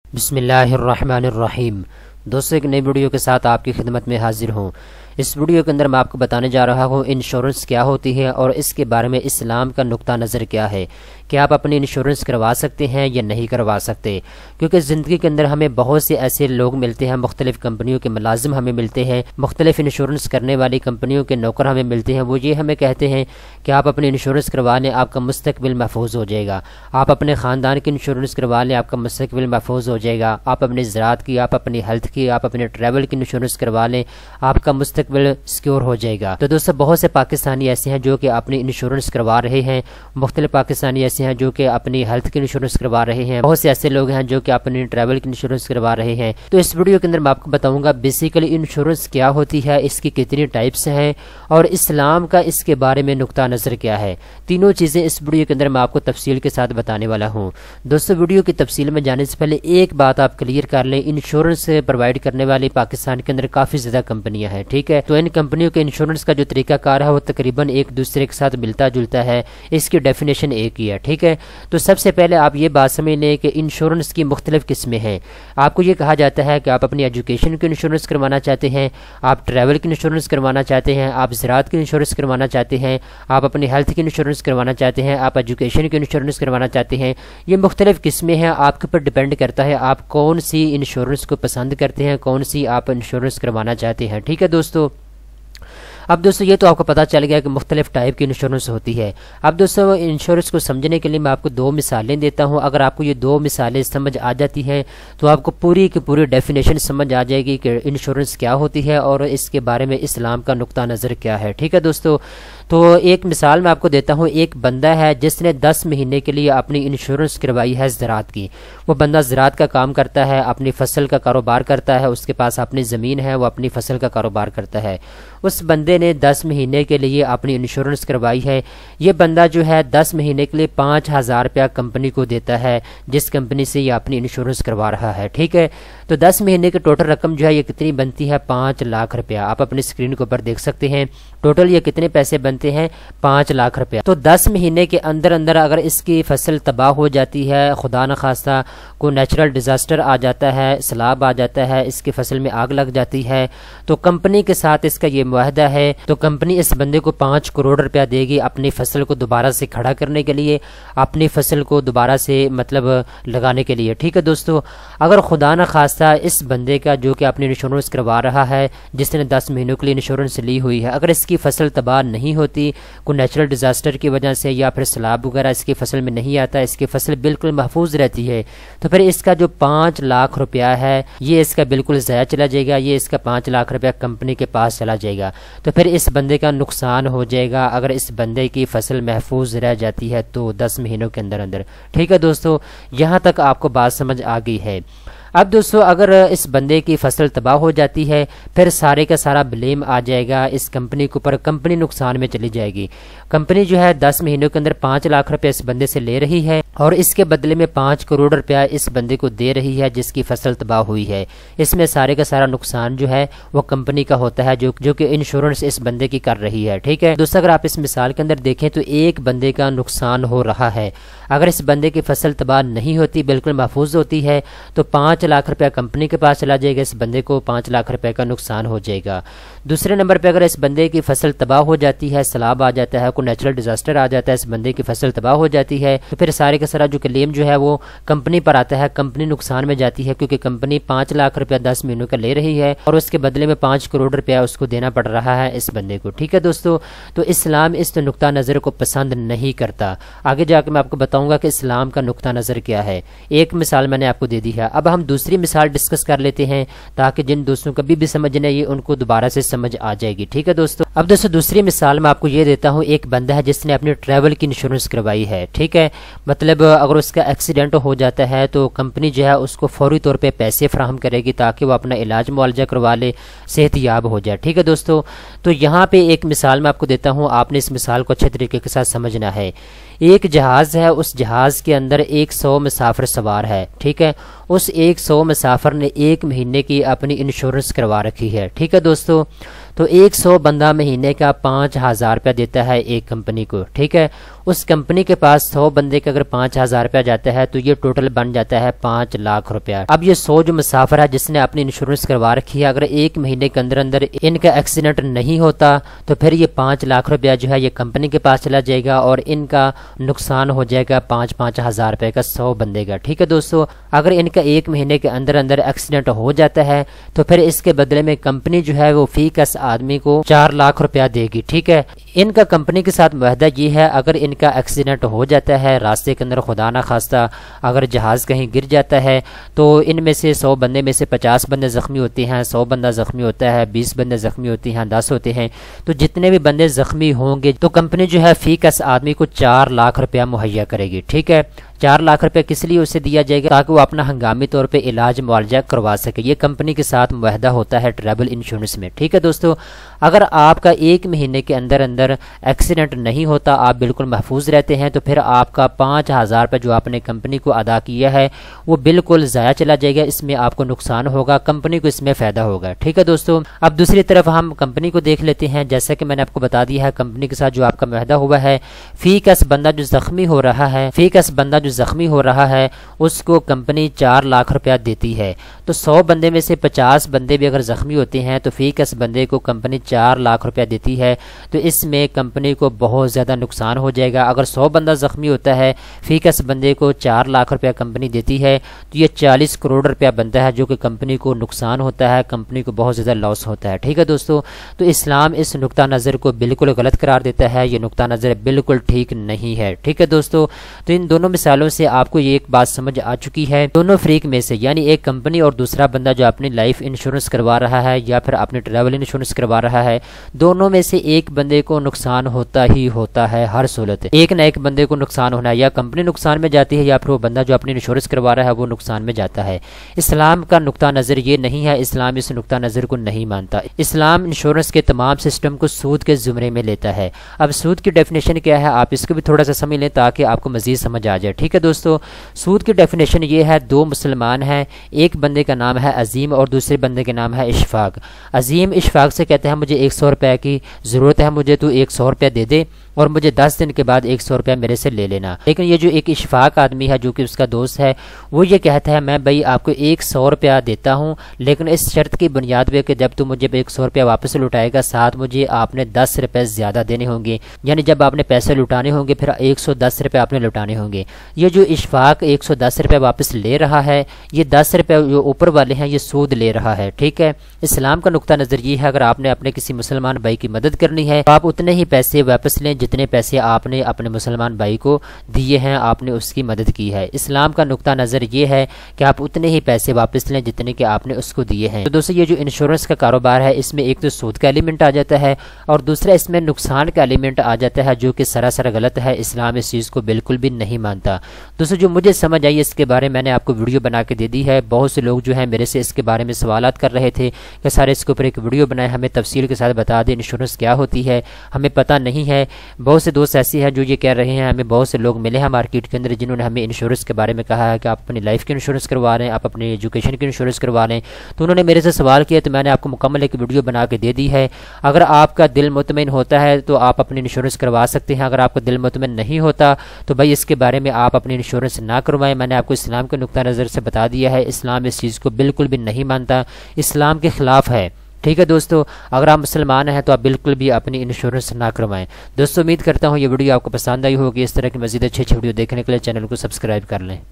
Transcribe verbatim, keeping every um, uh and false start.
بسم اللہ الرحمن الرحیم۔ دوستو ایک نئی ویڈیو کے ساتھ آپ کی خدمت میں حاضر ہوں۔ اس ویڈیو کے اندر میں آپ کو بتانے جا رہا ہوں انشورنس کیا ہوتی ہے اور اس کے بارے میں اسلام کا نقطہ نظر کیا ہے کہ آپ اپنی انشورنس کروا سکتے ہیں یا نہیں کروا سکتے، کیونکہ زندگی کے اندر ہمیں بہت سے ایسے لوگ ملتے ہیں، مختلف کمپنیوں کے ملازم ہمیں ملتے ہیں، مختلف انشورنس کرنے والی کمپنیوں کے نوکر ہمیں ملتے ہیں۔ وہ یہ ہمیں کہتے ہیں کہ آپ اپنی انشورنس کروا لیں، آپ کا مستقبل محفوظ ہو جائے گا، آپ اپنے خاندان کی انشورنس کروا لیں، آپ کا مستقبل محفوظ ہو جائے گا، آپ اپنی زراعت کی، آپ اپنی ہیلتھ کی، آپ اپنے ٹریول کی انشورنس کروا لیں، آپ کا مستقبل سکیور ہو جائے گا۔ تو دوستو بہت سے پاکستانی ایسے ہیں جو کہ اپنی انشورنس کروا رہے ہیں، مختلف پاکستانی ایسے ہیں جو کہ اپنی ہیلتھ کی انشورنس کروا رہے ہیں، بہت سے ایسے لوگ ہیں جو کہ اپنی ٹریول کی انشورنس کروا رہے ہیں۔ تو اس ویڈیو کے اندر میں آپ کو بتاؤں گا بیسیکلی انشورنس کیا ہوتی ہے، اس کی کتنی ٹائپس ہیں اور اسلام کا اس کے بارے میں نقطہ نظر کیا ہے۔ تینوں چیزیں اس ویڈیو کے اندر میں آپ کو تفصیل کے ساتھ بتانے والا ہوں۔ دوستو ویڈیو کی تفصیل میں جانے سے پہلے ایک بات آپ کلیئر کر لیں، انشورنس پرووائڈ کرنے والی پاکستان کے اندر کافی زیادہ کمپنیاں ہیں، ٹھیک ہے۔ تو ان کمپنیوں کے انشورنس کا جو طریقہ کار ہے وہ تقریباً ایک دوسرے کے ساتھ ملتا جلتا ہے، اس کی ڈیفینیشن ایک ہی ہے، ٹھیک ہے۔ تو سب سے پہلے آپ یہ بات سمجھ لیں کہ انشورنس کی مختلف قسمیں ہیں۔ آپ کو یہ کہا جاتا ہے کہ آپ اپنی ایجوکیشن کی انشورنس کروانا چاہتے ہیں، آپ ٹریول کی انشورنس کروانا چاہتے ہیں، آپ زراعت کی انشورنس کروانا چاہتے ہیں، آپ اپنی ہیلتھ کی انشورنس کروانا چاہتے ہیں، آپ ایجوکیشن کی انشورنس کروانا چاہتے ہیں۔ یہ مختلف قسمیں ہیں، آپ کے اوپر ڈیپینڈ کرتا ہے آپ کون سی انشورنس کو پسند کرتے ہیں، کون سی آپ انشورنس کروانا چاہتے ہیں، ٹھیک ہے دوستو۔ اب دوستو یہ تو آپ کو پتہ چل گیا کہ مختلف ٹائپ کی انشورنس ہوتی ہے۔ اب دوستو انشورنس کو سمجھنے کے لیے میں آپ کو دو مثالیں دیتا ہوں، اگر آپ کو یہ دو مثالیں سمجھ آ جاتی ہیں تو آپ کو پوری کی پوری ڈیفینیشن سمجھ آ جائے گی کہ انشورنس کیا ہوتی ہے اور اس کے بارے میں اسلام کا نقطہ نظر کیا ہے، ٹھیک ہے دوستو۔ تو ایک مثال میں آپ کو دیتا ہوں، ایک بندہ ہے جس نے دس مہینے کے لیے اپنی انشورنس کروائی ہے زراعت کی۔ وہ بندہ زراعت کا کام کرتا ہے، اپنی فصل کا کاروبار کرتا ہے، اس کے پاس اپنی زمین ہے، وہ اپنی فصل کا کاروبار کرتا ہے۔ اس بندے نے دس مہینے کے لیے اپنی انشورنس کروائی ہے۔ یہ بندہ جو ہے دس مہینے کے لیے پانچ ہزار روپیہ کمپنی کو دیتا ہے، جس کمپنی سے یہ اپنی انشورنس کروا رہا ہے، ٹھیک ہے۔ تو دس مہینے کی ٹوٹل رقم جو ہے یہ کتنی بنتی ہے؟ پانچ لاکھ روپیہ۔ آپ اپنی اسکرین کے اوپر دیکھ سکتے ہیں ٹوٹل یہ کتنے پیسے بنتے ہیں؟ پانچ لاکھ روپیہ۔ تو دس مہینے کے اندر اندر اگر اس کی فصل تباہ ہو جاتی ہے، خدا نخواستہ کوئی نیچرل ڈیزاسٹر آ جاتا ہے، سیلاب آ جاتا ہے، اس کی فصل میں آگ لگ جاتی ہے، تو کمپنی کے ساتھ اس کا یہ معاہدہ ہے، تو کمپنی اس بندے کو پانچ کروڑ روپیہ دے گی اپنی فصل کو دوبارہ سے کھڑا کرنے کے لیے، اپنی فصل کو دوبارہ سے مطلب لگانے کے لیے، ٹھیک ہے دوستو۔ اگر خدا نخواستہ اس بندے کا جو کہ اپنی انشورنس کروا رہا ہے، جس نے دس مہینوں کے لیے انشورنس لی ہوئی ہے، اگر اس کی فصل تباہ نہیں ہوتی کوئی نیچرل ڈیزاسٹر کی وجہ سے یا پھر سیلاب وغیرہ اس کی فصل میں نہیں آتا، اس کی فصل بالکل محفوظ رہتی ہے، تو پھر اس کا جو پانچ لاکھ روپیہ ہے یہ اس کا بالکل ضائع چلا جائے گا، یہ اس کا پانچ لاکھ روپیہ کمپنی کے پاس چلا جائے گا، تو پھر اس بندے کا نقصان ہو جائے گا اگر اس بندے کی فصل محفوظ رہ جاتی ہے تو دس مہینوں کے اندر اندر، ٹھیک ہے دوستو۔ یہاں تک آپ کو بات سمجھ آ گئی ہے۔ اب دوستو اگر اس بندے کی فصل تباہ ہو جاتی ہے پھر سارے کا سارا بلیم آ جائے گا اس کمپنی کے اوپر، کمپنی نقصان میں چلی جائے گی۔ کمپنی جو ہے دس مہینوں کے اندر پانچ لاکھ روپے اس بندے سے لے رہی ہے اور اس کے بدلے میں پانچ کروڑ روپیہ اس بندے کو دے رہی ہے جس کی فصل تباہ ہوئی ہے۔ اس میں سارے کا سارا نقصان جو ہے وہ کمپنی کا ہوتا ہے جو جو کہ انشورنس اس بندے کی کر رہی ہے، ٹھیک ہے دوستو۔ اگر آپ اس مثال کے اندر دیکھیں تو ایک بندے کا نقصان ہو رہا ہے، اگر اس بندے کی فصل تباہ نہیں ہوتی بالکل محفوظ ہوتی ہے تو پانچ لاکھ روپیہ کمپنی کے پاس چلا جائے گا، اس بندے کو پانچ لاکھ روپے کا نقصان ہو جائے گا۔ دوسرے نمبر پہ اگر اس بندے کی فصل تباہ ہو جاتی ہے، سیلاب آ جاتا ہے، کوئی نیچرل ڈیزاسٹر آ جاتا ہے، اس بندے کی فصل تباہ ہو جاتی ہے، تو پھر سارے کا سارا جو کلیم جو ہے وہ کمپنی پر آتا ہے، کمپنی نقصان میں جاتی ہے کیونکہ کمپنی پانچ لاکھ روپیہ دس مہینوں کا لے رہی ہے اور اس کے بدلے میں پانچ کروڑ روپیہ اس کو دینا پڑ رہا ہے اس بندے کو، ٹھیک ہے دوستو۔ تو اسلام اس نقطہ نظر کو پسند نہیں کرتا۔ آگے جا کے میں آپ کو بتاؤں گا کہ اسلام کا نقطہ نظر کیا ہے۔ ایک مثال میں نے آپ کو دے دی ہے، اب ہم دوسری مثال ڈسکس کر لیتے ہیں تاکہ جن دوستوں کو بھی سمجھ نہیں ہے ان کو دوبارہ سے سمجھ آ جائے گی، ٹھیک ہے دوستو۔ اب دوستو دوسری مثال میں آپ کو یہ دیتا ہوں، ایک بندہ ہے جس نے اپنی ٹریول کی انشورنس کروائی ہے، ٹھیک ہے، مطلب اگر اس کا ایکسیڈنٹ ہو جاتا ہے تو کمپنی جو ہے اس کو فوری طور پہ پیسے فراہم کرے گی تاکہ وہ اپنا علاج معالجہ کروا لے، صحت یاب ہو جائے، ٹھیک ہے دوستو۔ تو یہاں پہ ایک مثال میں آپ کو دیتا ہوں، آپ نے اس مثال کو اچھے طریقے کے ساتھ سمجھنا ہے۔ ایک جہاز ہے، اس جہاز کے اندر ایک سو مسافر سوار ہے، ٹھیک ہے، اس ایک سو مسافر نے ایک مہینے کی اپنی انشورنس کروا رکھی ہے، ٹھیک ہے دوستو۔ تو ایک سو بندہ مہینے کا پانچ ہزار روپیہ دیتا ہے ایک کمپنی کو، ٹھیک ہے۔ اس کمپنی کے پاس سو بندے کا اگر پانچ ہزار روپیہ جاتا ہے تو یہ ٹوٹل بن جاتا ہے پانچ لاکھ روپیہ۔ اب یہ سو جو مسافر ہے جس نے اپنی انشورنس کروا رکھی ہے، اگر ایک مہینے کے اندر اندر ان کا ایکسیڈنٹ نہیں ہوتا تو پھر یہ پانچ لاکھ روپیہ جو ہے یہ کمپنی کے پاس چلا جائے گا اور ان کا نقصان ہو جائے گا پانچ پانچ ہزار روپے کا سو بندے کا، ٹھیک ہے دوستو۔ اگر ان کا ایک مہینے کے اندر اندر ایکسیڈنٹ ہو جاتا ہے تو پھر اس کے بدلے میں کمپنی جو ہے وہ فی کس آدمی کو چار لاکھ روپیہ دے گی، ٹھیک ہے۔ ان کا کمپنی کے ساتھ معاہدہ یہ ہے، اگر ان کا ایکسیڈنٹ ہو جاتا ہے راستے کے اندر، خدا نہ خواستہ اگر جہاز کہیں گر جاتا ہے تو ان میں سے سو بندے میں سے پچاس بندے زخمی ہوتے ہیں، سو بندہ زخمی ہوتا ہے، بیس بندے زخمی ہوتے ہیں، دس ہوتے ہیں، تو جتنے بھی بندے زخمی ہوں گے تو کمپنی جو ہے فی کس آدمی کو چار لاکھ روپیہ مہیا کرے گی، ٹھیک ہے۔ چار لاکھ روپے کس لیے اسے دیا جائے گا؟ تاکہ وہ اپنا ہنگامی طور پہ علاج معالجہ کروا سکے۔ یہ کمپنی کے ساتھ معاہدہ ہوتا ہے ٹریول انشورنس میں، ٹھیک ہے دوستو۔ اگر آپ کا ایک مہینے کے اندر اندر ایکسیڈنٹ نہیں ہوتا، آپ بالکل محفوظ رہتے ہیں، تو پھر آپ کا پانچ ہزار روپے جو آپ نے کمپنی کو ادا کیا ہے وہ بالکل ضائع چلا جائے گا، اس میں آپ کو نقصان ہوگا، کمپنی کو اس میں فائدہ ہوگا، ٹھیک ہے دوستو۔ اب دوسری طرف ہم کمپنی کو دیکھ لیتے ہیں، جیسا کہ میں نے آپ کو بتا دیا ہے کمپنی کے ساتھ جو آپ کا معاہدہ ہوا ہے، فی کس بندہ جو زخمی ہو رہا ہے فی کس بندہ جو زخمی ہو رہا ہے اس کو کمپنی چار لاکھ روپیہ دیتی ہے۔ تو سو بندے میں سے پچاس بندے بھی اگر زخمی ہوتے ہیں تو فی کس بندے کو کمپنی چار لاکھ روپیہ دیتی ہے، تو اس میں کمپنی کو بہت زیادہ نقصان ہو جائے گا۔ اگر سو بندہ زخمی ہوتا ہے، فی کس بندے کو چار لاکھ روپیہ کمپنی دیتی ہے تو یہ چالیس کروڑ روپیہ بنتا ہے، جو کہ کمپنی کو نقصان ہوتا ہے، کمپنی کو بہت زیادہ لاس ہوتا ہے، ٹھیک ہے دوستو۔ تو اسلام اس نقطہ نظر کو بالکل غلط قرار دیتا ہے، یہ نقطہ نظر بالکل ٹھیک نہیں ہے، ٹھیک ہے دوستو۔ تو ان دونوں مثالوں سے آپ کو یہ ایک بات سمجھ آ چکی ہے، دونوں فریق میں سے یعنی ایک کمپنی اور دوسرا بندہ جو اپنی لائف انشورنس کروا رہا ہے یا پھر اپنی ٹریول انشورنس کروا رہا ہے، دونوں میں سے ایک بندے کو نقصان ہوتا ہی ہوتا ہے، ہر صورت ایک نہ ایک بندے کو نقصان ہونا ہے، یا کمپنی نقصان میں جاتی ہے یا پھر وہ بندہ جو اپنی انشورنس کروا رہا ہے وہ نقصان میں جاتا ہے۔ اسلام کا نقطہ نظر یہ نہیں ہے، اسلام اس نقطہ نظر کو نہیں مانتا۔ اسلام انشورنس کے تمام سسٹم کو سود کے زمرے میں لیتا ہے۔ اب سود کی ڈیفینیشن کیا ہے آپ اس کو بھی تھوڑا سا سمجھ لیں تاکہ آپ کو مزید سمجھ آ جائے، ٹھیک ہے دوستو۔ سود کی ڈیفینیشن یہ ہے، دو مسلمان ہیں، ایک بندے کا نام ہے عظیم اور دوسرے بندے کا نام ہے اشفاق۔ عظیم اشفاق سے کہتے ہیں مجھے ایک سو روپے کی ضرورت ہے، مجھے تو ایک سو روپے دے دے اور مجھے دس دن کے بعد ایک سو روپیہ میرے سے لے لینا۔ لیکن یہ جو ایک اشفاق آدمی ہے جو کہ اس کا دوست ہے، وہ یہ کہتا ہے میں بھائی آپ کو ایک سو روپیہ دیتا ہوں، لیکن اس شرط کی بنیاد پہ کہ جب تو مجھے ایک سو روپیہ واپس لوٹائے گا ساتھ مجھے آپ نے دس روپے زیادہ دینے ہوں گے، یعنی جب آپ نے پیسے لوٹانے ہوں گے پھر ایک سو دس روپے آپ نے لوٹانے ہوں گے۔ یہ جو اشفاق ایک سو دس روپے واپس لے رہا ہے، یہ دس روپے جو اوپر والے ہیں یہ سود لے رہا ہے، ٹھیک ہے۔ اسلام کا نقطہ نظر یہ ہے، اگر آپ نے اپنے کسی مسلمان بھائی کی مدد کرنی ہے تو آپ اتنے ہی پیسے واپس لیں جتنے پیسے آپ نے اپنے مسلمان بھائی کو دیے ہیں، آپ نے اس کی مدد کی ہے۔ اسلام کا نقطہ نظر یہ ہے کہ آپ اتنے ہی پیسے واپس لیں جتنے کہ آپ نے اس کو دیے ہیں۔ تو دوستو یہ جو انشورنس کا کاروبار ہے اس میں ایک تو سود کا ایلیمنٹ آ جاتا ہے اور دوسرا اس میں نقصان کا ایلیمنٹ آ جاتا ہے، جو کہ سراسر غلط ہے، اسلام اس چیز کو بالکل بھی نہیں مانتا۔ دوستو جو مجھے سمجھ آئی اس کے بارے میں نے آپ کو ویڈیو بنا کے دے دی ہے، بہت سے لوگ جو ہیں میرے سے اس کے بارے میں سوالات کر رہے تھے کہ سارے اس کے اوپر ایک ویڈیو بنائے، ہمیں تفصیل کے ساتھ بتا دیں انشورنس کیا ہوتی ہے، ہمیں پتہ نہیں ہے۔ بہت سے دوست ایسے ہیں جو یہ کہہ رہے ہیں، ہمیں بہت سے لوگ ملے ہیں مارکیٹ کے اندر جنہوں نے ہمیں انشورنس کے بارے میں کہا ہے کہ آپ اپنی لائف کی انشورنس کروا رہے ہیں، آپ اپنی ایجوکیشن کی انشورنس کروا رہے ہیں، تو انہوں نے میرے سے سوال کیا تو میں نے آپ کو مکمل ایک ویڈیو بنا کے دے دی ہے۔ اگر آپ کا دل مطمئن ہوتا ہے تو آپ اپنی انشورنس کروا سکتے ہیں، اگر آپ کا دل مطمئن نہیں ہوتا تو بھائی اس کے بارے میں آپ اپنی انشورنس نہ کروائیں۔ میں نے آپ کو اسلام کے نقطہ نظر سے بتا دیا ہے، اسلام اس چیز کو بالکل بھی نہیں مانتا، اسلام کے خلاف ہے، ٹھیک ہے دوستو۔ اگر آپ مسلمان ہیں تو آپ بالکل بھی اپنی انشورنس نہ کروائیں۔ دوستو امید کرتا ہوں یہ ویڈیو آپ کو پسند آئی ہوگی، اس طرح کی مزید اچھی اچھی ویڈیو دیکھنے کے لیے چینل کو سبسکرائب کر لیں۔